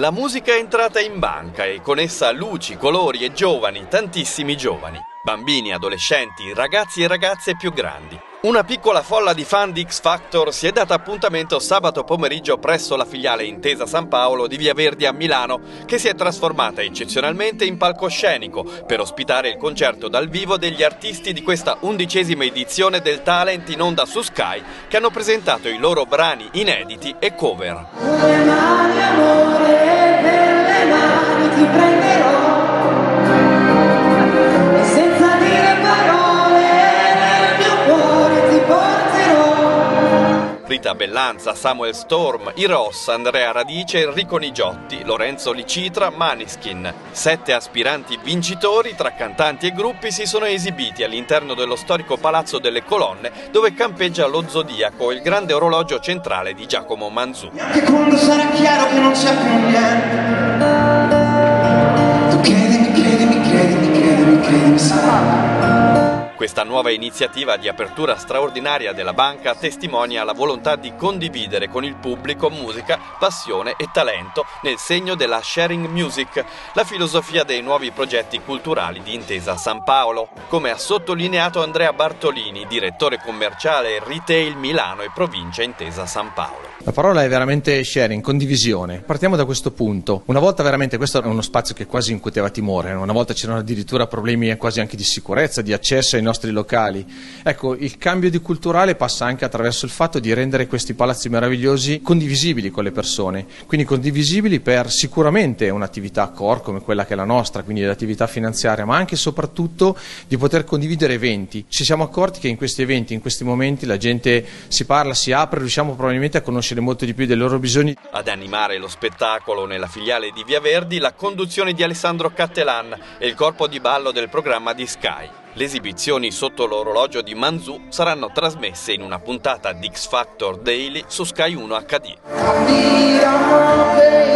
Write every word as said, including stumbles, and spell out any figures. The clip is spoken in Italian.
La musica è entrata in banca e con essa luci, colori e giovani, tantissimi giovani. Bambini, adolescenti, ragazzi e ragazze più grandi. Una piccola folla di fan di X Factor si è data appuntamento sabato pomeriggio presso la filiale Intesa San Paolo di Via Verdi a Milano, che si è trasformata eccezionalmente in palcoscenico per ospitare il concerto dal vivo degli artisti di questa undicesima edizione del Talent in onda su Sky, che hanno presentato i loro brani inediti e cover. Le mani, amore, per le mani ti prenderò. Rita Bellanza, Samuel Storm, i Ross, Andrea Radice, Enrico Nigiotti, Lorenzo Licitra, Maneskin. Sette aspiranti vincitori tra cantanti e gruppi si sono esibiti all'interno dello storico Palazzo delle Colonne, dove campeggia lo Zodiaco, il grande orologio centrale di Giacomo Manzù. Anche quando sarà chiaro che non c'è più niente, tu credimi, credimi, credimi, credimi, credimi, sai. Questa nuova iniziativa di apertura straordinaria della banca testimonia la volontà di condividere con il pubblico musica, passione e talento nel segno della sharing music, la filosofia dei nuovi progetti culturali di Intesa San Paolo, come ha sottolineato Andrea Bartolini, direttore commerciale Retail Milano e provincia Intesa San Paolo. La parola è veramente sharing, condivisione. Partiamo da questo punto. Una volta veramente questo era uno spazio che quasi incuteva timore, una volta c'erano addirittura problemi quasi anche di sicurezza, di accesso ai nostri locali. Ecco, il cambio di culturale passa anche attraverso il fatto di rendere questi palazzi meravigliosi condivisibili con le persone, quindi condivisibili per sicuramente un'attività core come quella che è la nostra, quindi l'attività finanziaria, ma anche e soprattutto di poter condividere eventi. Ci siamo accorti che in questi eventi, in questi momenti la gente si parla, si apre, riusciamo probabilmente a conoscere molto di più dei loro bisogni. Ad animare lo spettacolo nella filiale di Via Verdi la conduzione di Alessandro Cattelan e il corpo di ballo del programma di Sky. Le esibizioni sotto l'orologio di Manzù saranno trasmesse in una puntata di X Factor Daily su Sky uno acca di.